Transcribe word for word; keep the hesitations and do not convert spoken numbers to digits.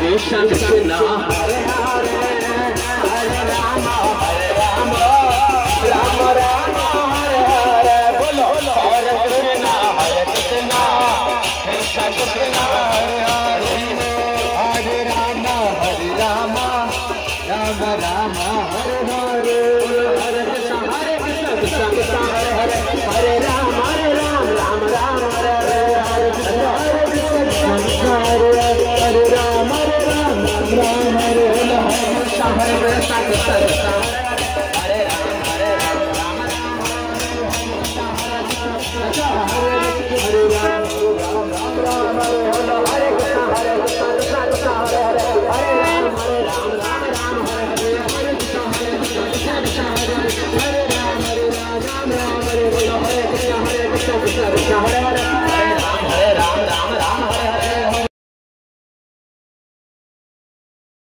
Krishna Krishna Hare Hare Hare Rama Hare Rama Rama Rama Hare Hare bolo Hare Krishna Hare Krishna Krishna Krishna Hare Hare Hare Rama Hare Rama Rama Rama Hare Hare Hare Krishna Hare Krishna Krishna Krishna Hare Hare Hare Rama Hare Rama Rama Rama Hare Hare Hare Krishna Hare Krishna Krishna Krishna Hare Hare Hare Rama Hare Rama Rama Hare Hare Hare Krishna Hare Krishna Krishna Krishna